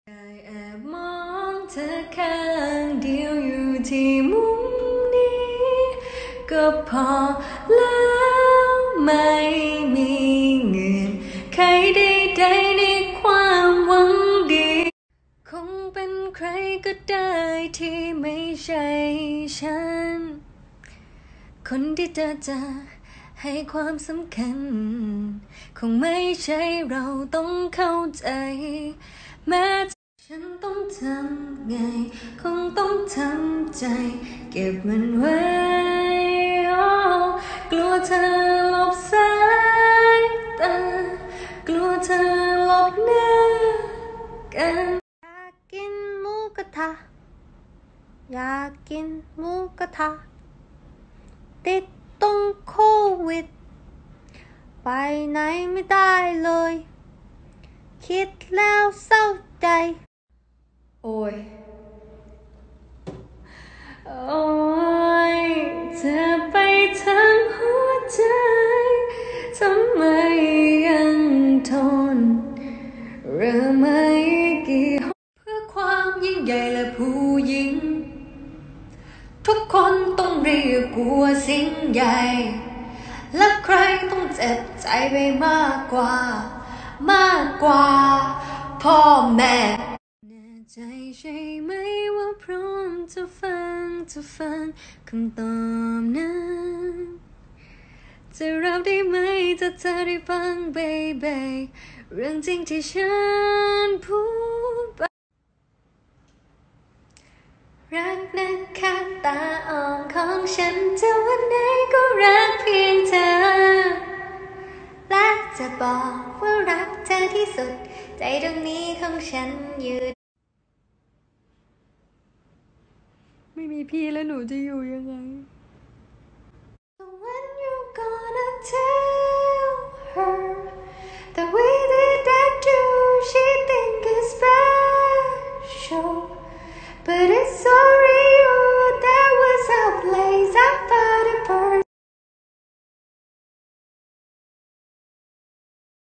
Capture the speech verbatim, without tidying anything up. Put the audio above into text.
แอบมองเธอข้างเดียวอยู่ที่มุมนี้ก็พอแล้วไม่มีเงื่อนไขใดๆในความหวังดีคงเป็นใครก็ได้ที่ไม่ใช่ฉันคนที่เธอจะให้ความสำคัญคงไม่ใช่เราต้องเข้าใจแม้ฉันต้องทำไงคงต้องทำใจเก็บมันไว้กลัวเธอหลบสายตากลัวเธอหลบหน้ากันอยากกินหมูกระทะอยากกินหมูกระทะติดตรงโควิดไปไหนไม่ได้เลยคิดแล้วเศร้าใจโอ้ยโอ้ยเธอไปทั้งหัวใจทำไมยังทนเรื่องไม่กี่เพื่อความยิ่งใหญ่และผู้หญิงทุกคนต้องเรียกกลัวสิ่งใหญ่และใครต้องเจ็บใจไปมากกว่ามากกว่าพ่อแม่แน่ใจใช่ไหมว่าพร้อมจะฟังจะฟังคำตอบนั้นจะรับได้ไหมถ้าเธอได้ฟัง baby เรื่องจริงที่ฉันพูดไปรักนะคะตาอ่อนของฉันจะวันไหนก็รักเพียงเธอและจะบอกว่ารักเธอที่สุดใจตรงนี้ของฉันยืดไม่มีพี่แล้วหนูจะอยู่ยังไง